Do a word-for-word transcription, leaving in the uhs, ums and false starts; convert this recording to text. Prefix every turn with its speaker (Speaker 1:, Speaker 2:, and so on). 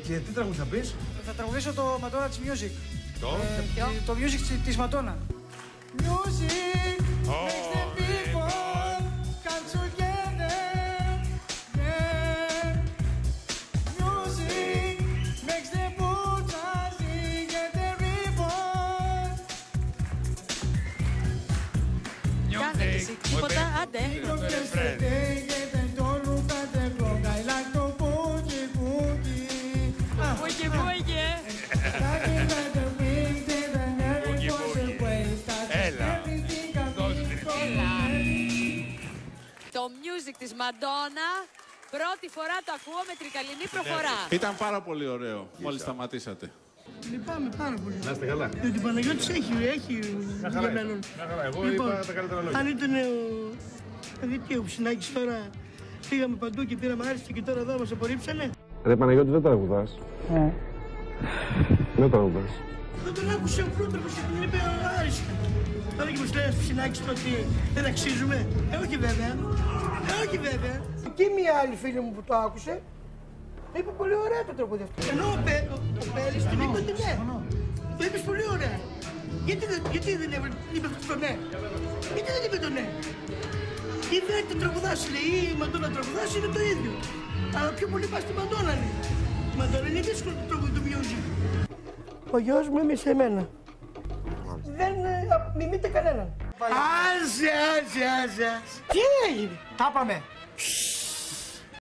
Speaker 1: Και τι τραγούδι θα πεις?
Speaker 2: Θα τραγουδήσω το Madonna της Music.
Speaker 1: Το?
Speaker 2: Ε,
Speaker 3: Ποιο?
Speaker 2: Το Music της Madonna. Music makes the people come together. Yeah. Music makes the bourgeoisie get the revolt.
Speaker 3: Κάνε και εσύ τίποτα, άντε. Μπούγε, μπούγε. Το music της Madonna, πρώτη φορά το ακούω με τρικαλινή προφορά.
Speaker 4: Ήταν πάρα πολύ ωραίο, μόλις σταματήσατε.
Speaker 5: Λυπάμαι πάρα πολύ.
Speaker 1: Να είστε καλά.
Speaker 5: Διότι ο Παναγιώτης έχει, έχει για μέλλον.
Speaker 1: Εγώ
Speaker 5: Λοιπόν,
Speaker 1: είπα τα καλύτερα λόγια.
Speaker 5: αν ήταν ο... Δηλαδή τι, ο Ψινάκης τώρα πήγαμε παντού και πήραμε άριστα και τώρα εδώ μας απορρίψανε.
Speaker 6: Ρε Παναγιώτη, δεν τραγουδάς.
Speaker 5: Ναι.
Speaker 6: Δεν τραγουδάς.
Speaker 5: Δεν τον άκουσε ο Πλούταρχος και την είπε άριστα. Τώρα και μας λέει ένας Ψινάκης το ότι δεν αξίζουμε. Ε, όχι βέβαια. Ε, όχι βέβαια. Και μία άλλη φίλη μου που το άκουσε, είπε πολύ ωραία το τραγούδι αυτό. Ενώ ο, Πέ, ο, ο Πέλης την είπε ότι ναι. Το είπες πολύ ωραία. Γιατί, γιατί δεν είπε, είπε αυτό το ναι. Γιατί δεν είπε το ναι. Ή δεν το τραγουδάς λέει, ή η Μαντώνα τραγουδάς είναι το ίδιο. Αλλά πιο πολύ πας στη Μαντώνα λέει. Η Μαντώνα είναι δύσκολο το τραγούδι του music. Ο γιος μου είμαι σε μένα. Δεν μιμείται κανέναν. Άσε, άσε, άσε. Τι έγινε.
Speaker 2: Τα πάμε.